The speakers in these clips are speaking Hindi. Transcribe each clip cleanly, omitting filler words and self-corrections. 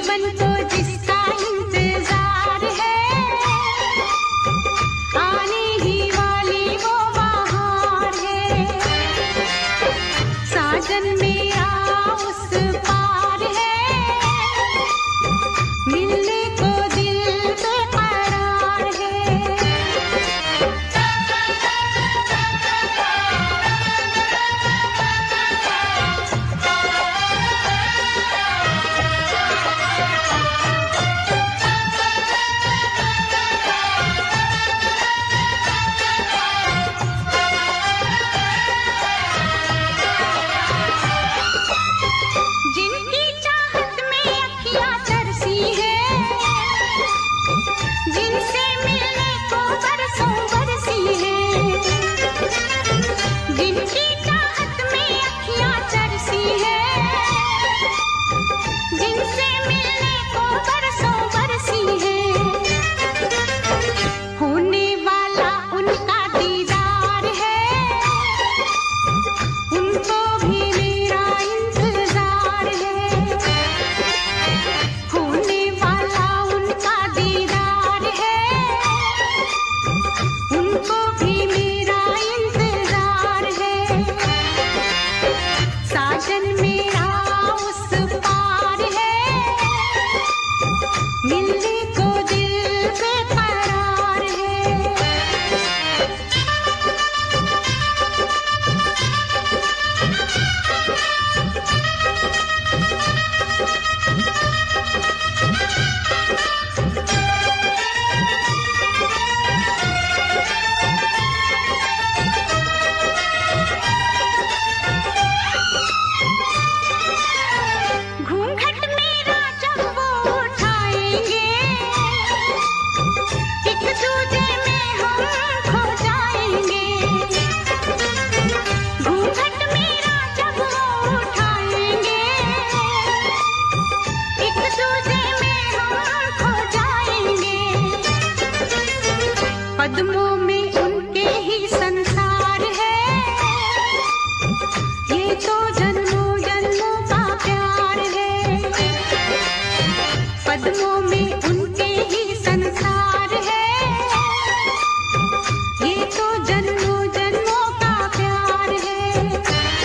जीवन को जिसका इंतजार है, आने ही वाली वो बहार है। साजन मेरा उस पार है, मिलने को दिल बेकरार है। जिनकी चाहत में अखियाँ तरसी है, जिनसे मिलने को बरसों बरसी है। जिनकी चाहत में अखियाँ तरसी है, जिनसे मिलने को बरसों बरसी है। होने वाला उनका दीदार है, उनको भी मेरा इंतजार है। होने वाला उनका दीदार है, उनको भी मेरा इंतजार है। साजन मेरा उस पार है, मिलने को दिल बेकरार है। घूंघट मेरा जब वो उठाएंगे, एक दूजे में हम खो जाएंगे। घूंघट मेरा जब वो उठाएंगे, एक दूजे में हम खो जाएंगे। कदमों में उनके ही संसार है, ये तो जन्मों जन्मों का प्यार है। कदमों में उनके ही संसार है, ये तो जन्मों जन्मों का प्यार है।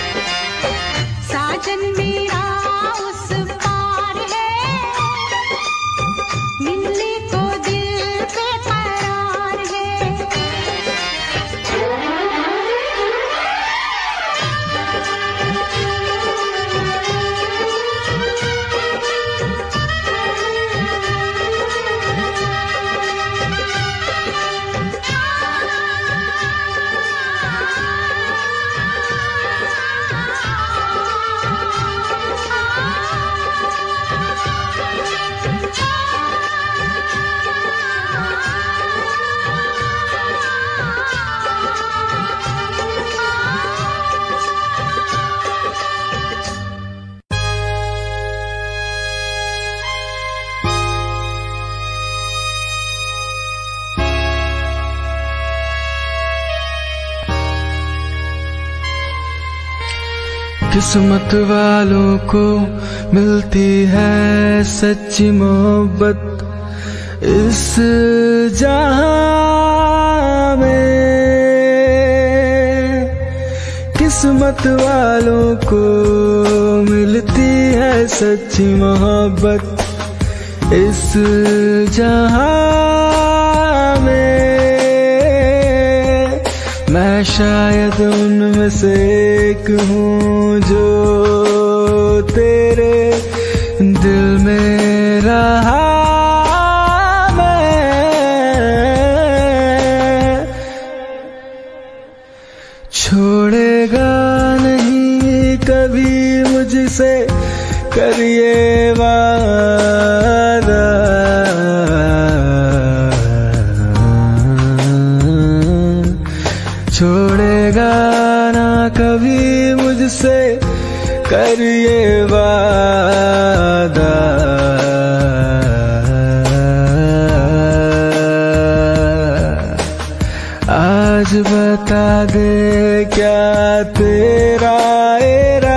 साजन मेरा उस पार है, मिलने को दिल बेकरार है। किस्मत वालों को मिलती है सच्ची मोहब्बत इस जहां में। किस्मत वालों को मिलती है सच्ची मोहब्बत इस जहां में। मैं शायद उनमें से एक हूँ जो तेरे दिल में रहा मैं। छोड़ेगा नहीं कभी मुझसे करिए वादा। छोड़ेगा ना कभी मुझसे करिए वादा। आज बता दे क्या तेरा इरादा।